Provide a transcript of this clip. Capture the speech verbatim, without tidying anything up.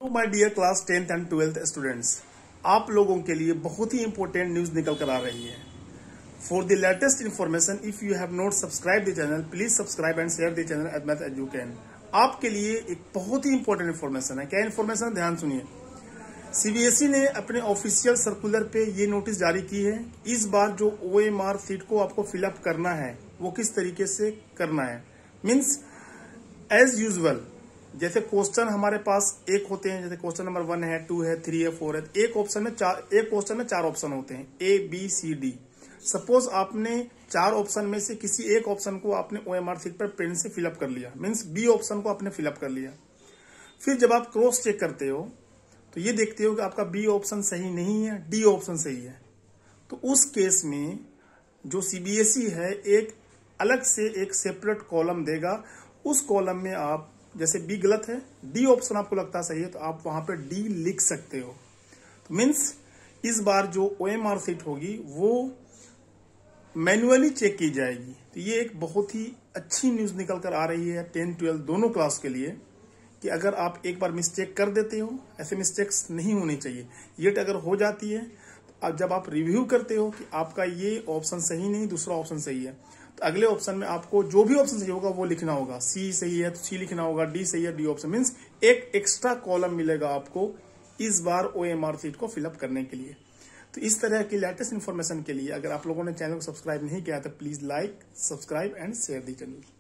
तो my dear class tenth and twelfth students, आप लोगों के लिए बहुत ही इंपॉर्टेंट न्यूज निकल कर आ रही है। For the latest information, if you have not subscribe the channel, please subscribe and share the channel at math education. आपके लिए एक बहुत ही इंपॉर्टेंट इन्फॉर्मेशन है। क्या इन्फॉर्मेशन, ध्यान सुनिए। सीबीएसई ने अपने ऑफिशियल सर्कुलर पे ये नोटिस जारी की है। इस बार जो ओएमआर सीट को आपको फिलअप करना है वो किस तरीके से करना है। मीन्स एज यूजुअल, जैसे क्वेश्चन हमारे पास एक होते हैं, जैसे क्वेश्चन नंबर वन है, टू है, थ्री है, फोर है। एक ऑप्शन में चार एक क्वेश्चन में चार ऑप्शन होते हैं, A B C D. Suppose आपने चार ऑप्शन में से किसी एक ऑप्शन को आपने ओएमआर सीट पर पेन से फिलअप कर लिया, मीन्स बी ऑप्शन को आपने फिलअप कर लिया। फिर जब आप क्रॉस चेक करते हो तो ये देखते हो कि आपका बी ऑप्शन सही नहीं है, डी ऑप्शन सही है। तो उस केस में जो सीबीएसई है एक अलग से एक सेपरेट कॉलम देगा। उस कॉलम में आप, जैसे बी गलत है, डी ऑप्शन आपको लगता सही है, तो आप वहां पे डी लिख सकते हो। तो मीन्स इस बार जो ओएमआर सीट होगी वो मैन्युअली चेक की जाएगी। तो ये एक बहुत ही अच्छी न्यूज निकल कर आ रही है टेन ट्वेल्व दोनों क्लास के लिए, कि अगर आप एक बार मिस्टेक कर देते हो, ऐसे मिस्टेक्स नहीं होनी चाहिए। येट अगर हो जाती है तो अब जब आप रिव्यू करते हो कि आपका ये ऑप्शन सही नहीं, दूसरा ऑप्शन सही है, तो अगले ऑप्शन में आपको जो भी ऑप्शन सही होगा वो लिखना होगा। सी सही है तो सी लिखना होगा, डी सही है डी ऑप्शन। मीन्स एक एक्स्ट्रा कॉलम मिलेगा आपको इस बार ओएमआर सीट को फिलअप करने के लिए। तो इस तरह की लेटेस्ट इन्फॉर्मेशन के लिए अगर आप लोगों ने चैनल को सब्सक्राइब नहीं किया तो please like, subscribe and share the channel.